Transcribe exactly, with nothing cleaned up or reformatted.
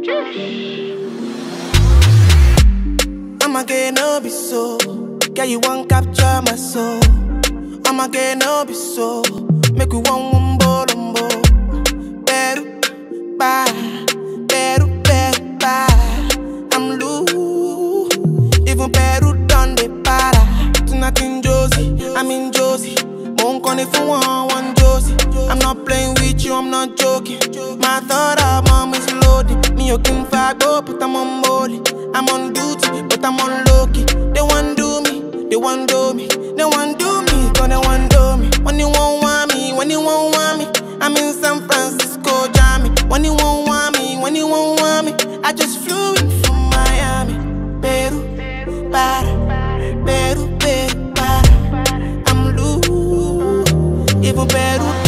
I'ma get no be so. Girl, you won't capture my soul. I'ma get no be so. Make you one wumbo lumbo. Beru, bye. Beru, beru, bye. I'm loose. Even Peru done the para. Tonight in Josie, I'm in Josie. Won't call if you want one Josie. I'm not playing with you, I'm not joking. My thought of mom is loaded. Me you can fuck up, but I'm on molly. I'm on duty, but I'm on low-key. They want do me, they want do me. They want do me, cause they want do me. When you won't want me, when you won't want me, I'm in San Francisco, Jammy. When you won't want me, when you won't want me, I just flew in from Miami. Peru, para, Peru, Peru, para. I'm loose, even Peru.